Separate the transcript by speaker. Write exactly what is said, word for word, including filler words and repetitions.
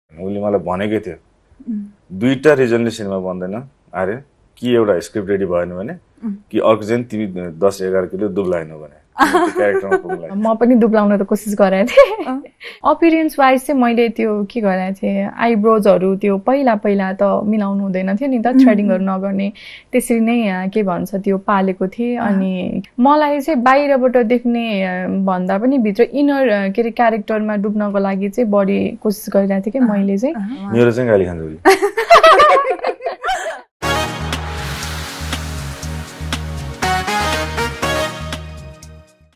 Speaker 1: उसले मलाई भनेकै थियो दुईटा रिजनले सिनेमा बन्दैन अरे कि एउटा स्क्रिप्ट रेडी भएन भने कि अर्को चाहिँ तिमी दस एघार किलो दुब्लाएनौ भने
Speaker 2: म पनि दुब्लाउन त कोसिस गरेको थिएँ अपियरेन्स वाइज चाहिँ मैले त्यो के गरेको थिएँ आइब्रोजहरू त्यो पहिला पहिला त मिलाउनु हुँदैन थियो नि त थ्रेडिङहरू नगर्ने त्यसरी नै के भन्छ त्यो पालेको थिएँ अनि मलाई चाहिँ बाहिरबाट देख्ने भन्दा पनि भित्र इनर के अरे क्यारेक्टरमा डुब्नको लागि चाहिँ बढी कोसिस गरिरहेको थिएँ कि मैले चाहिँ
Speaker 1: मेरो चाहिँ गाली खान्छ